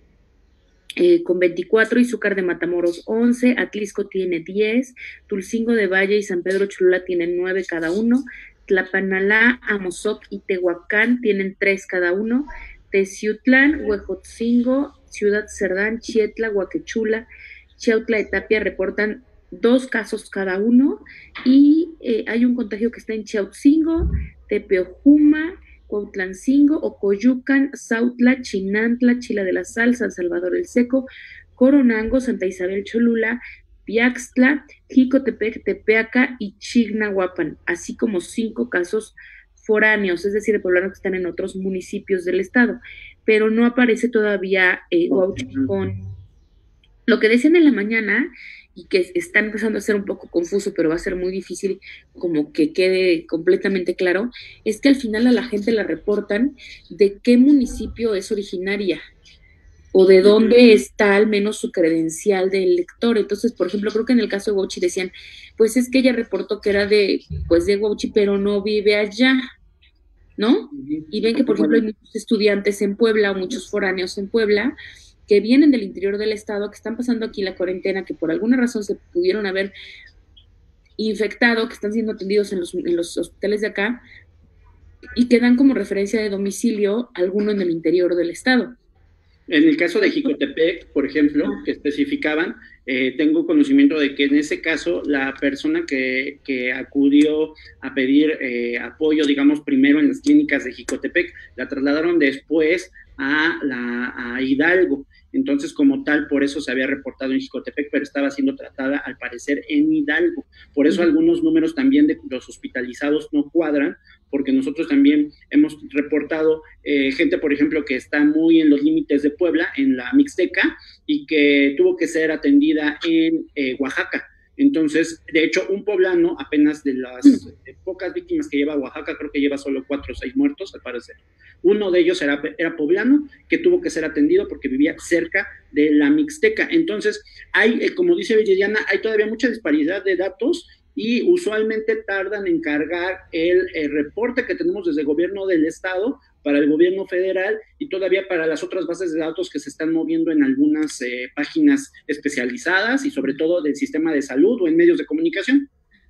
Eh, con veinticuatro, Izúcar de Matamoros once, Atlisco tiene diez, Tulcingo de Valle y San Pedro Cholula tienen nueve cada uno, Tlapanalá, Amozoc y Tehuacán tienen tres cada uno, Teciutlán, Huejotzingo, Ciudad Cerdán, Chietla, Huaquechula, Chiautla y Tapia reportan dos casos cada uno y eh, hay un contagio que está en Chiautzingo, Tepeojuma, Cuautlancingo, Ocoyucan, Sautla, Chinantla, Chila de la Sal, San Salvador el Seco, Coronango, Santa Isabel Cholula, Piaxtla, Jicotepec, Tepeaca y Chignahuapan, así como cinco casos foráneos, es decir, de poblanos que están en otros municipios del estado, pero no aparece todavía eh, Huauchinango. Lo que decían en la mañana y que está empezando a ser un poco confuso, pero va a ser muy difícil como que quede completamente claro, es que al final a la gente la reportan de qué municipio es originaria o de dónde está al menos su credencial de elector. Entonces, por ejemplo, creo que en el caso de Huauchi decían, pues es que ella reportó que era de, pues de Huauchi, pero no vive allá, ¿no? Y ven que, por ejemplo, hay muchos estudiantes en Puebla o muchos foráneos en Puebla que vienen del interior del estado, que están pasando aquí la cuarentena, que por alguna razón se pudieron haber infectado, que están siendo atendidos en los, en los hospitales de acá, y que dan como referencia de domicilio alguno en el interior del estado. En el caso de Jicotepec, por ejemplo, que especificaban, eh, tengo conocimiento de que en ese caso la persona que, que acudió a pedir eh, apoyo, digamos, primero en las clínicas de Jicotepec, la trasladaron después a, la, a Hidalgo. Entonces, como tal, por eso se había reportado en Jicotepec, pero estaba siendo tratada, al parecer, en Hidalgo. Por eso algunos números también de los hospitalizados no cuadran, porque nosotros también hemos reportado eh, gente, por ejemplo, que está muy en los límites de Puebla, en la Mixteca, y que tuvo que ser atendida en eh, Oaxaca. Entonces, de hecho, un poblano, apenas de las de pocas víctimas que lleva Oaxaca, creo que lleva solo cuatro o seis muertos, al parecer. Uno de ellos era, era poblano, que tuvo que ser atendido porque vivía cerca de la Mixteca. Entonces, hay, eh, como dice Viridiana, hay todavía mucha disparidad de datos y usualmente tardan en cargar el, el reporte que tenemos desde el gobierno del estado para el gobierno federal y todavía para las otras bases de datos que se están moviendo en algunas eh, páginas especializadas y sobre todo del sistema de salud o en medios de comunicación.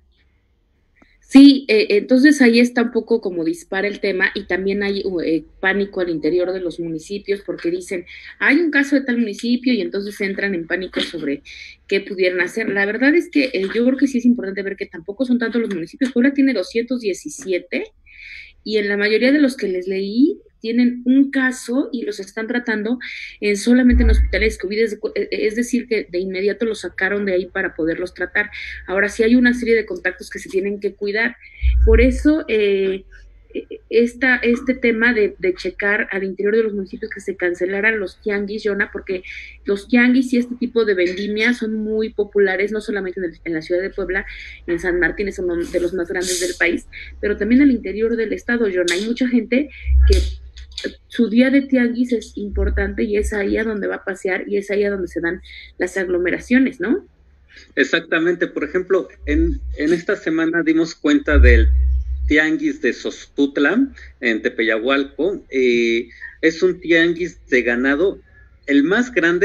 Sí, eh, entonces ahí está un poco como dispara el tema y también hay eh, pánico al interior de los municipios porque dicen, hay un caso de tal municipio y entonces entran en pánico sobre qué pudieran hacer. La verdad es que eh, yo creo que sí es importante ver que tampoco son tantos los municipios. Puebla tiene doscientos diecisiete y en la mayoría de los que les leí tienen un caso y los están tratando en solamente en hospitales COVID, es, es decir, que de inmediato los sacaron de ahí para poderlos tratar. Ahora sí hay una serie de contactos que se tienen que cuidar. Por eso eh, esta, este tema de, de checar al interior de los municipios que se cancelaran los tianguis, Yona, porque los tianguis y este tipo de vendimias son muy populares, no solamente en, el, en la ciudad de Puebla, en San Martín, son de los más grandes del país, pero también al interior del estado, Yona. Hay mucha gente que su día de tianguis es importante y es ahí a donde va a pasear y es ahí a donde se dan las aglomeraciones, ¿no? Exactamente. Por ejemplo, en, en esta semana dimos cuenta del tianguis de Sostutla, en Tepeyahualco. Eh, es un tianguis de ganado, el más grande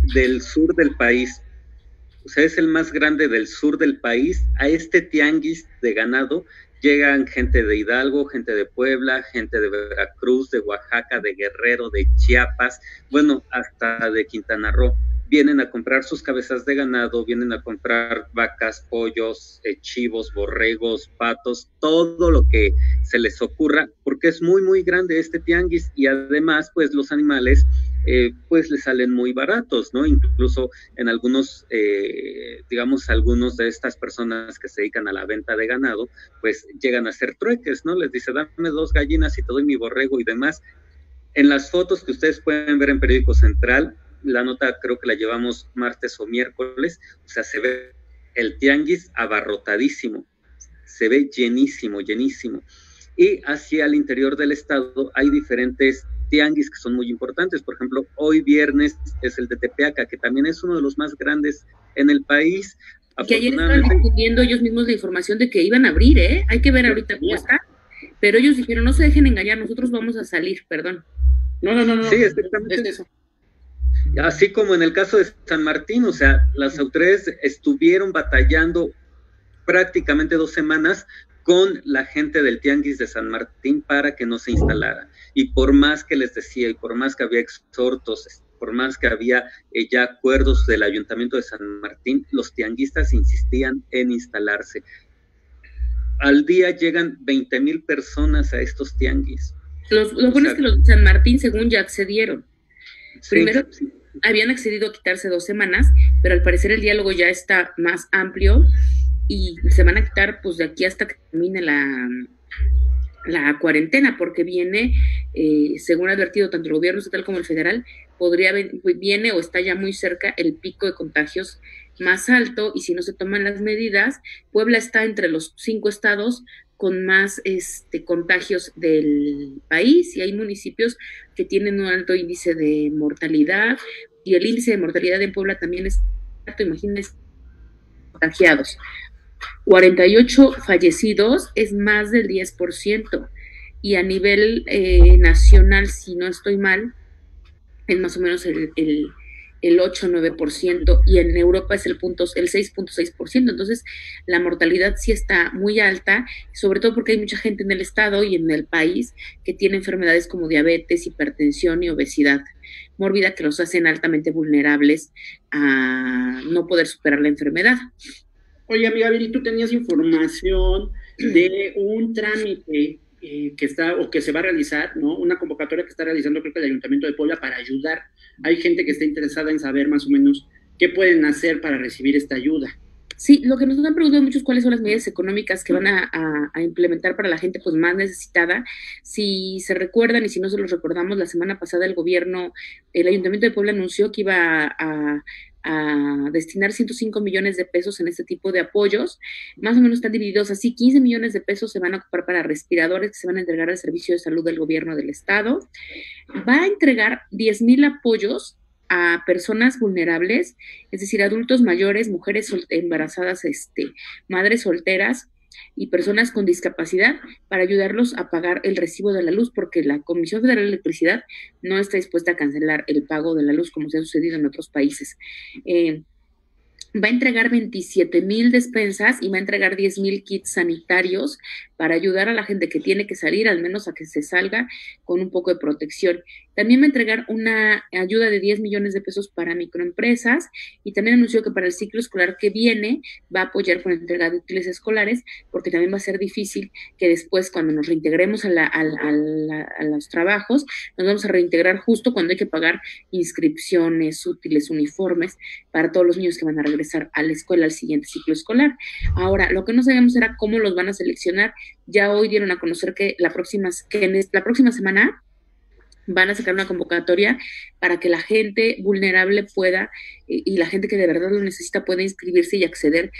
del sur del país. O sea, es el más grande del sur del país. A este tianguis de ganado llegan gente de Hidalgo, gente de Puebla, gente de Veracruz, de Oaxaca, de Guerrero, de Chiapas, bueno, hasta de Quintana Roo. Vienen a comprar sus cabezas de ganado, vienen a comprar vacas, pollos, eh, chivos, borregos, patos, todo lo que se les ocurra, porque es muy, muy grande este tianguis y además, pues los animales, eh, pues les salen muy baratos, ¿no? Incluso en algunos, eh, digamos, algunos de estas personas que se dedican a la venta de ganado, pues llegan a hacer trueques, ¿no? Les dice, dame dos gallinas y te doy mi borrego y demás. En las fotos que ustedes pueden ver en Periódico Central, la nota creo que la llevamos martes o miércoles, o sea, se ve el tianguis abarrotadísimo, se ve llenísimo, llenísimo. Y hacia el interior del estado hay diferentes tianguis que son muy importantes. Por ejemplo, hoy viernes es el de Tepeaca, que también es uno de los más grandes en el país. Que ayer estaban discutiendo ellos mismos la información de que iban a abrir, ¿eh? Hay que ver ahorita cómo está. Pero ellos dijeron, no se dejen engañar, nosotros vamos a salir, perdón. No, no, no, no. Sí, exactamente. Es eso. Así como en el caso de San Martín, o sea, las autoridades estuvieron batallando prácticamente dos semanas con la gente del tianguis de San Martín para que no se instalara. Y por más que les decía, y por más que había exhortos, por más que había eh, ya acuerdos del Ayuntamiento de San Martín, los tianguistas insistían en instalarse. Al día llegan veinte mil personas a estos tianguis. Los, lo bueno sea, es que los de San Martín, según ya accedieron. Sí, Primero, sí. habían accedido a quitarse dos semanas, pero al parecer el diálogo ya está más amplio y se van a quitar pues de aquí hasta que termine la, la cuarentena, porque viene, eh, según ha advertido tanto el gobierno estatal como el federal, podría viene o está ya muy cerca el pico de contagios más alto, y si no se toman las medidas, Puebla está entre los cinco estados con más este, contagios del país, y hay municipios que tienen un alto índice de mortalidad, y el índice de mortalidad en Puebla también es alto, imagínense, contagiados. cuarenta y ocho fallecidos es más del diez por ciento, y a nivel eh, nacional, si no estoy mal, es más o menos el, el, el ocho a nueve por ciento, y en Europa es el, punto, el seis punto seis por ciento. Entonces la mortalidad sí está muy alta, sobre todo porque hay mucha gente en el estado y en el país que tiene enfermedades como diabetes, hipertensión y obesidad mórbida, que los hacen altamente vulnerables a no poder superar la enfermedad. Oye, amiga Viri, tú tenías información de un trámite eh, que está o que se va a realizar, ¿no? Una convocatoria que está realizando, creo que el Ayuntamiento de Puebla, para ayudar. Hay gente que está interesada en saber más o menos qué pueden hacer para recibir esta ayuda. Sí, lo que nos han preguntado muchos, cuáles son las medidas económicas que van a, a, a implementar para la gente pues más necesitada. Si se recuerdan, y si no se los recordamos, la semana pasada el gobierno, el Ayuntamiento de Puebla anunció que iba a, a a destinar ciento cinco millones de pesos en este tipo de apoyos. Más o menos están divididos así: quince millones de pesos se van a ocupar para respiradores que se van a entregar al Servicio de Salud del Gobierno del Estado. Va a entregar diez mil apoyos a personas vulnerables, es decir, adultos mayores, mujeres embarazadas, este, madres solteras y personas con discapacidad, para ayudarlos a pagar el recibo de la luz, porque la Comisión Federal de Electricidad no está dispuesta a cancelar el pago de la luz como se ha sucedido en otros países. Eh, va a entregar veintisiete mil despensas y va a entregar diez mil kits sanitarios para ayudar a la gente que tiene que salir, al menos a que se salga con un poco de protección. También va a entregar una ayuda de diez millones de pesos para microempresas, y también anunció que para el ciclo escolar que viene va a apoyar con la entrega de útiles escolares, porque también va a ser difícil que después, cuando nos reintegremos a, la, a, a, la, a los trabajos, nos vamos a reintegrar justo cuando hay que pagar inscripciones, útiles, uniformes para todos los niños que van a regresar a la escuela al siguiente ciclo escolar. Ahora, lo que no sabíamos era cómo los van a seleccionar. Ya hoy dieron a conocer que la próxima, que en la próxima semana van a sacar una convocatoria para que la gente vulnerable pueda, y la gente que de verdad lo necesita, pueda inscribirse y acceder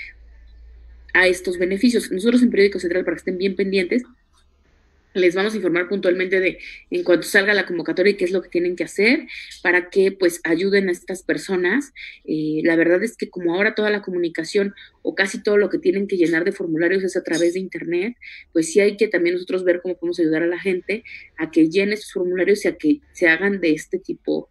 a estos beneficios. Nosotros en Periódico Central, para que estén bien pendientes, les vamos a informar puntualmente de en cuanto salga la convocatoria y qué es lo que tienen que hacer para que pues ayuden a estas personas. Eh, la verdad es que como ahora toda la comunicación o casi todo lo que tienen que llenar de formularios es a través de internet, pues sí hay que también nosotros ver cómo podemos ayudar a la gente a que llene sus formularios y a que se hagan de este tipo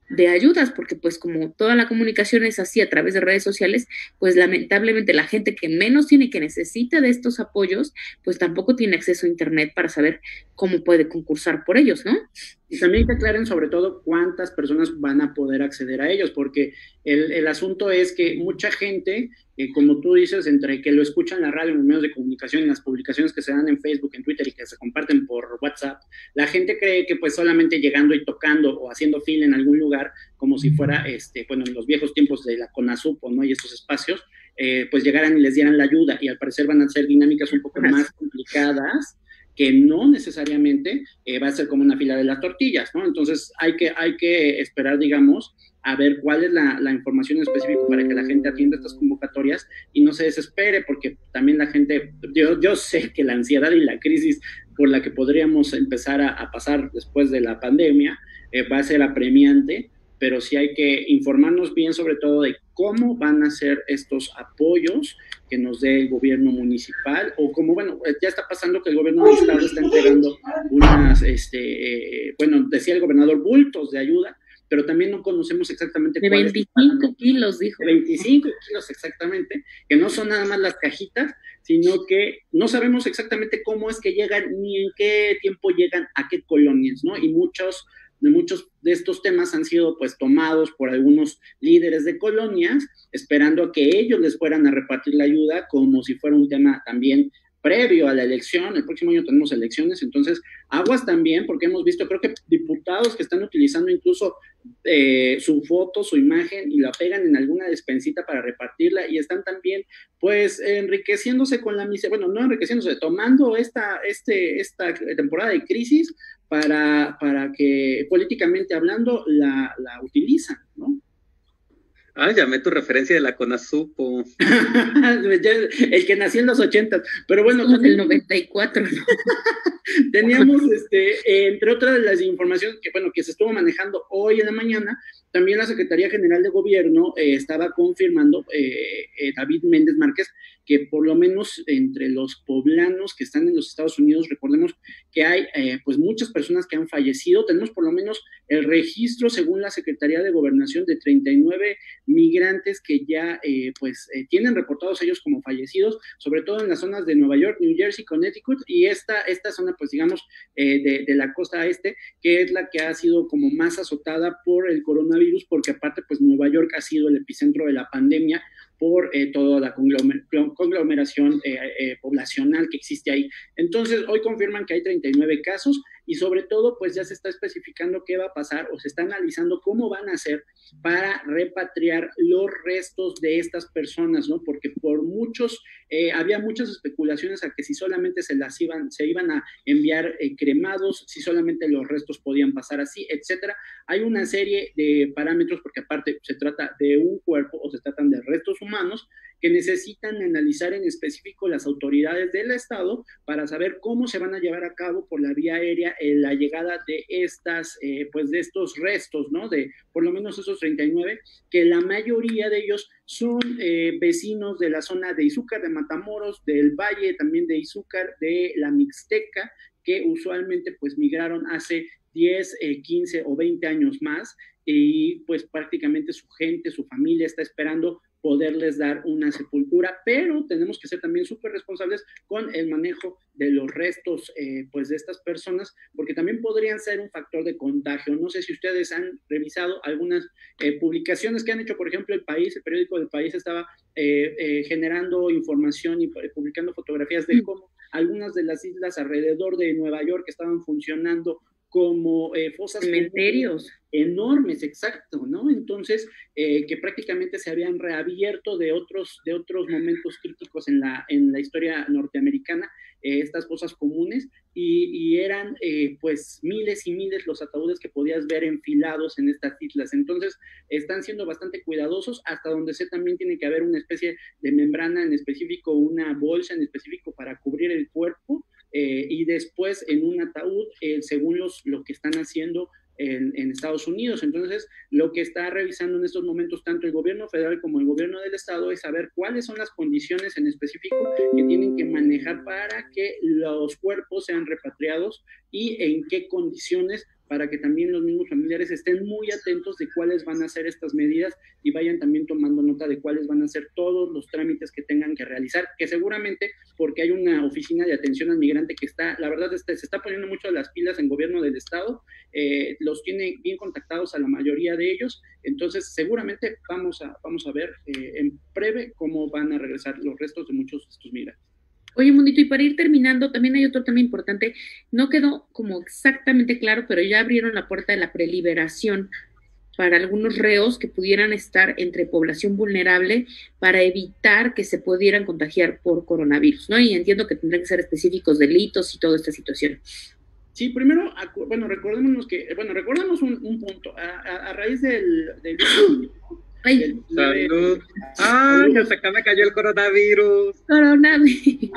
de ayudas, porque pues como toda la comunicación es así a través de redes sociales, pues lamentablemente la gente que menos tiene y que necesita de estos apoyos, pues tampoco tiene acceso a internet para saber cómo puede concursar por ellos, ¿no? Y también que aclaren sobre todo cuántas personas van a poder acceder a ellos, porque el, el asunto es que mucha gente, eh, como tú dices, entre que lo escuchan en la radio, en los medios de comunicación, en las publicaciones que se dan en Facebook, en Twitter y que se comparten por WhatsApp, la gente cree que pues solamente llegando y tocando o haciendo fila en algún lugar, como si fuera, este, bueno, en los viejos tiempos de la CONASUPO, ¿no? Y estos espacios, eh, pues llegaran y les dieran la ayuda, y al parecer van a ser dinámicas un poco más complicadas, que no necesariamente eh, va a ser como una fila de las tortillas, ¿no? Entonces hay que, hay que esperar, digamos, a ver cuál es la, la información específica para que la gente atienda estas convocatorias y no se desespere, porque también la gente, yo, yo sé que la ansiedad y la crisis por la que podríamos empezar a, a pasar después de la pandemia eh, va a ser apremiante, pero sí hay que informarnos bien sobre todo de cómo van a ser estos apoyos que nos dé el gobierno municipal, o como, bueno, ya está pasando que el gobierno del estado está entregando unas, este, eh, bueno, decía el gobernador, bultos de ayuda, pero también no conocemos exactamente de veinticinco kilos, dijo. De veinticinco kilos exactamente, que no son nada más las cajitas, sino que no sabemos exactamente cómo es que llegan, ni en qué tiempo llegan a qué colonias, ¿no? Y muchos de muchos de estos temas han sido pues tomados por algunos líderes de colonias, esperando a que ellos les fueran a repartir la ayuda como si fuera un tema también previo a la elección. El próximo año tenemos elecciones, entonces aguas también, porque hemos visto, creo que diputados que están utilizando incluso eh, su foto, su imagen, y la pegan en alguna despensita para repartirla, y están también pues enriqueciéndose con la miseria, bueno, no enriqueciéndose, tomando esta, este, esta temporada de crisis para, para que políticamente hablando la, la utilizan, ¿no? Ah, llamé tu referencia de la CONASUPO. El que nació en los ochentas, pero bueno. Somos del noventa y cuatro, ¿no? Teníamos, este, eh, entre otras de las informaciones que, bueno, que se estuvo manejando hoy en la mañana, también la Secretaría General de Gobierno eh, estaba confirmando, eh, eh, David Méndez Márquez, que por lo menos entre los poblanos que están en los Estados Unidos, recordemos que hay eh, pues muchas personas que han fallecido. Tenemos por lo menos el registro, según la Secretaría de Gobernación, de treinta y nueve migrantes que ya eh, pues eh, tienen reportados ellos como fallecidos, sobre todo en las zonas de Nueva York, New Jersey, Connecticut, y esta, esta zona pues digamos eh, de, de la costa este, que es la que ha sido como más azotada por el coronavirus, porque aparte pues Nueva York ha sido el epicentro de la pandemia por eh, toda la conglomer conglomeración eh, eh, poblacional que existe ahí. Entonces, hoy confirman que hay treinta y nueve casos, y sobre todo, pues ya se está especificando qué va a pasar, o se está analizando cómo van a hacer para repatriar los restos de estas personas, ¿no? Porque por muchos, eh, había muchas especulaciones a que si solamente se las iban, se iban a enviar eh, cremados, si solamente los restos podían pasar así, etcétera. Hay una serie de parámetros, porque aparte se trata de un cuerpo, o se tratan de restos humanos, que necesitan analizar en específico las autoridades del estado para saber cómo se van a llevar a cabo por la vía aérea eh, la llegada de estas, eh, pues de estos restos, ¿no? De por lo menos esos treinta y nueve, que la mayoría de ellos son eh, vecinos de la zona de Izúcar, de Matamoros, del Valle también de Izúcar, de la Mixteca, que usualmente pues migraron hace diez, eh, quince o veinte años más, y pues prácticamente su gente, su familia está esperando poderles dar una sepultura, pero tenemos que ser también súper responsables con el manejo de los restos eh, pues de estas personas, porque también podrían ser un factor de contagio. No sé si ustedes han revisado algunas eh, publicaciones que han hecho, por ejemplo, El País, el periódico del País estaba eh, eh, generando información y publicando fotografías de cómo algunas de las islas alrededor de Nueva York estaban funcionando como eh, fosas cementerios enormes, exacto, ¿no? Entonces, eh, que prácticamente se habían reabierto de otros, de otros momentos críticos en la, en la historia norteamericana, eh, estas fosas comunes, y, y eran eh, pues miles y miles los ataúdes que podías ver enfilados en estas islas. Entonces, están siendo bastante cuidadosos, hasta donde sé también tiene que haber una especie de membrana en específico, una bolsa en específico para cubrir el cuerpo, Eh, y después en un ataúd, eh, según los, lo que están haciendo en, en Estados Unidos. Entonces, lo que está revisando en estos momentos tanto el gobierno federal como el gobierno del estado es saber cuáles son las condiciones en específico que tienen que manejar para que los cuerpos sean repatriados y en qué condiciones para que también los mismos familiares estén muy atentos de cuáles van a ser estas medidas y vayan también tomando nota de cuáles van a ser todos los trámites que tengan que realizar, que seguramente, porque hay una oficina de atención al migrante que está, la verdad, este, se está poniendo mucho las pilas en gobierno del estado, eh, los tiene bien contactados a la mayoría de ellos, entonces seguramente vamos a, vamos a ver eh, en breve cómo van a regresar los restos de muchos de estos migrantes. Oye, Mundito, y para ir terminando, también hay otro tema importante, no quedó como exactamente claro, pero ya abrieron la puerta de la preliberación para algunos reos que pudieran estar entre población vulnerable para evitar que se pudieran contagiar por coronavirus, ¿no? Y entiendo que tendrán que ser específicos delitos y toda esta situación. Sí, primero, bueno, recordémonos que, bueno, recordemos un, un punto, a, a, a raíz del... del Ay, el, salud. Ah, ya se acá me cayó el coronavirus. Coronavirus.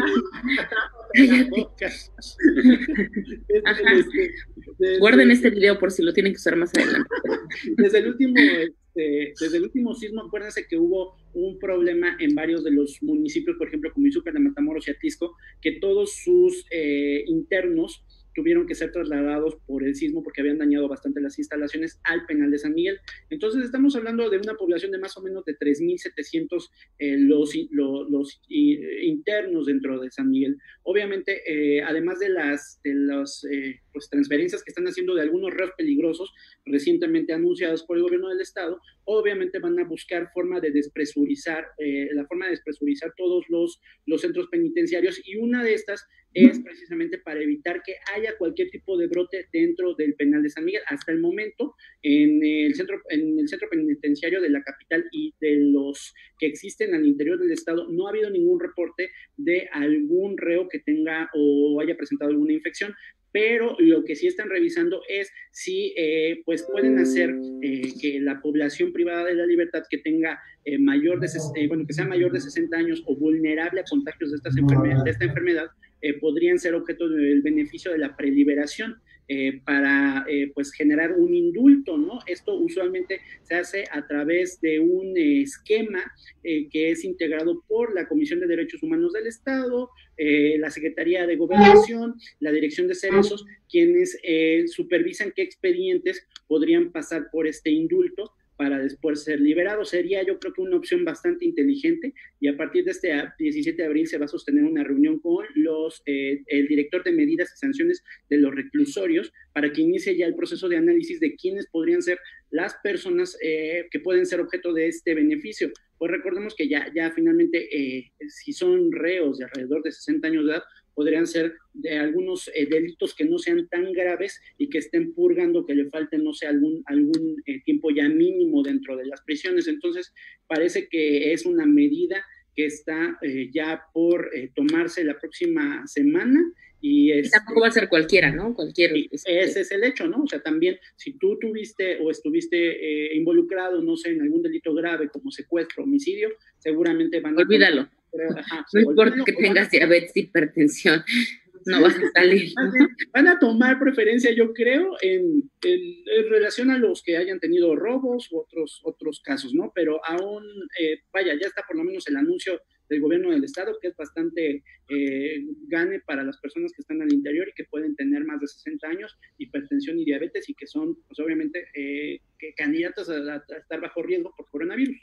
Guarden este video por si lo tienen que usar más adelante. Desde el último, este, desde el último sismo, acuérdense que hubo un problema en varios de los municipios, por ejemplo, como Izúcar de Matamoros y Atisco, que todos sus eh, internos tuvieron que ser trasladados por el sismo porque habían dañado bastante las instalaciones al penal de San Miguel. Entonces estamos hablando de una población de más o menos de tres mil setecientos eh, los, los, los internos dentro de San Miguel. Obviamente, eh, además de las, de las eh, pues, transferencias que están haciendo de algunos reos peligrosos recientemente anunciados por el gobierno del estado, obviamente van a buscar forma de despresurizar, eh, la forma de despresurizar todos los, los centros penitenciarios, y una de estas es precisamente para evitar que haya cualquier tipo de brote dentro del penal de San Miguel. Hasta el momento, en el centro, en el centro penitenciario de la capital y de los que existen al interior del estado, no ha habido ningún reporte de algún reo que tenga o haya presentado alguna infección, pero lo que sí están revisando es si eh, pues pueden hacer eh, que la población privada de la libertad que tenga eh, mayor de, eh, bueno, que sea mayor de sesenta años o vulnerable a contagios de, estas enfermedad, de esta enfermedad, eh, podrían ser objeto del beneficio de la preliberación eh, para eh, pues generar un indulto, ¿no? Esto usualmente se hace a través de un eh, esquema eh, que es integrado por la Comisión de Derechos Humanos del Estado, eh, la Secretaría de Gobernación, la Dirección de Ceresos, quienes eh, supervisan qué expedientes podrían pasar por este indulto para después ser liberados. Sería, yo creo que una opción bastante inteligente, y a partir de este diecisiete de abril se va a sostener una reunión con los, eh, el director de medidas y sanciones de los reclusorios para que inicie ya el proceso de análisis de quiénes podrían ser las personas eh, que pueden ser objeto de este beneficio. Pues recordemos que ya, ya finalmente, eh, si son reos de alrededor de sesenta años de edad, podrían ser de algunos eh, delitos que no sean tan graves y que estén purgando, que le falte, no sé, algún, algún eh, tiempo ya mínimo dentro de las prisiones. Entonces, parece que es una medida que está eh, ya por eh, tomarse la próxima semana. Y, es, y tampoco va a ser cualquiera, ¿no? Cualquier, este, ese es el hecho, ¿no? O sea, también si tú tuviste o estuviste eh, involucrado, no sé, en algún delito grave como secuestro, homicidio, seguramente van a... Olvídalo. Pero, ajá, no importa que tengas diabetes, hipertensión, no vas a salir. Van a tomar preferencia, yo creo, en, en, en relación a los que hayan tenido robos u otros, otros casos, ¿no? Pero aún, eh, vaya, ya está por lo menos el anuncio del gobierno del estado, que es bastante eh, gane para las personas que están al interior y que pueden tener más de sesenta años, hipertensión y diabetes, y que son, pues obviamente, eh, que candidatos a, a estar bajo riesgo por coronavirus.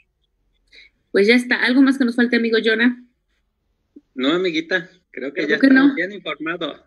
Pues ya está. ¿Algo más que nos falte, amigo Jonah? No, amiguita, creo que creo ya que estamos no. bien informados.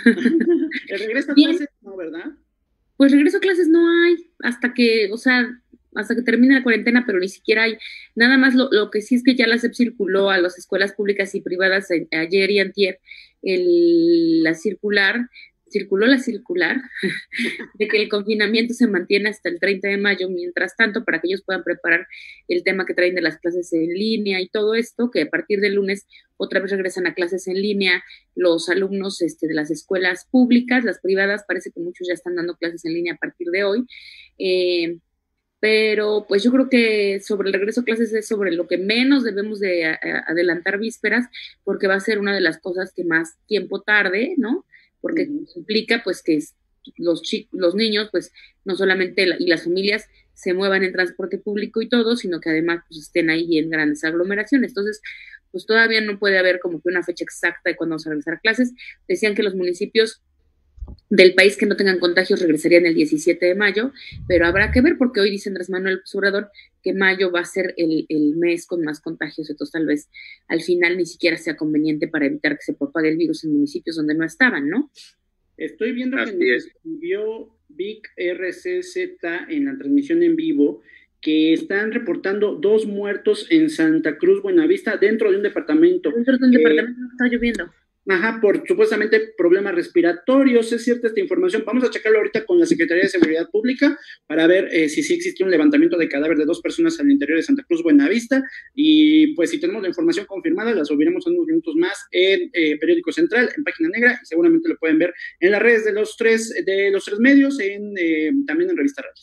El regreso a clases, no, ¿verdad? Pues regreso a clases no hay, hasta que, o sea, hasta que termine la cuarentena, pero ni siquiera hay. Nada más lo, lo que sí es que ya la SEP circuló a las escuelas públicas y privadas en, ayer y antier, el, la circular, circuló la circular de que el confinamiento se mantiene hasta el treinta de mayo, mientras tanto, para que ellos puedan preparar el tema que traen de las clases en línea y todo esto, que a partir del lunes otra vez regresan a clases en línea los alumnos este, de las escuelas públicas, las privadas, parece que muchos ya están dando clases en línea a partir de hoy, eh, pero pues yo creo que sobre el regreso a clases es sobre lo que menos debemos de a, a adelantar vísperas, porque va a ser una de las cosas que más tiempo tarde, ¿no? Porque uh-huh. implica pues que los, los niños pues no solamente la, y las familias se muevan en transporte público y todo, sino que además pues estén ahí en grandes aglomeraciones. Entonces pues todavía no puede haber como que una fecha exacta de cuándo vamos a regresar a clases. Decían que los municipios del país que no tengan contagios regresarían el diecisiete de mayo, pero habrá que ver porque hoy dice Andrés Manuel López Obrador que mayo va a ser el, el mes con más contagios, entonces tal vez al final ni siquiera sea conveniente para evitar que se propague el virus en municipios donde no estaban, ¿no? Estoy viendo Así que nos escribió Vic R C Z en la transmisión en vivo que están reportando dos muertos en Santa Cruz, Buenavista, dentro de un departamento. Dentro de un eh, departamento está lloviendo. Ajá, por supuestamente problemas respiratorios, es cierta esta información. Vamos a checarlo ahorita con la Secretaría de Seguridad Pública para ver eh, si sí existió un levantamiento de cadáver de dos personas al interior de Santa Cruz, Buenavista, y pues si tenemos la información confirmada, la subiremos en unos minutos más en eh, Periódico Central, en Página Negra, y seguramente lo pueden ver en las redes de los tres, de los tres medios, en, eh, también en Revista Radio.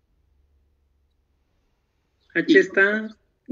Aquí está.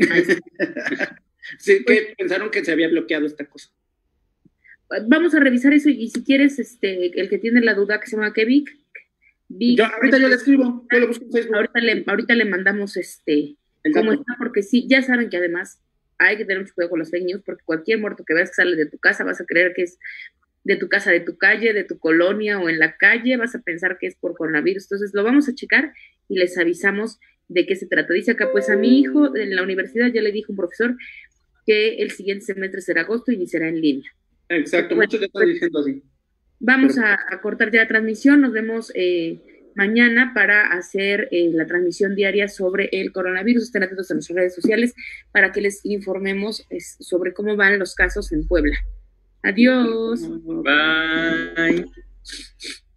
Sí, que pensaron que se había bloqueado esta cosa. Vamos a revisar eso y si quieres, este, el que tiene la duda que se llama Kevin. Yo, ahorita yo le escribo, yo lo busco en Facebook. Ahorita le, ahorita le mandamos este cómo está, porque sí, ya saben que además hay que tener mucho cuidado con los fake news, porque cualquier muerto que veas que sale de tu casa vas a creer que es de tu casa, de tu calle, de tu colonia o en la calle, vas a pensar que es por coronavirus. Entonces lo vamos a checar y les avisamos de qué se trata. Dice acá, pues a mi hijo en la universidad ya le dijo un profesor que el siguiente semestre será agosto y ni será en línea. Exacto, bueno, muchos le están diciendo así. Vamos Pero... a, a cortar ya la transmisión, nos vemos eh, mañana para hacer eh, la transmisión diaria sobre el coronavirus. Estén atentos a nuestras redes sociales para que les informemos es, sobre cómo van los casos en Puebla. Adiós. Bye.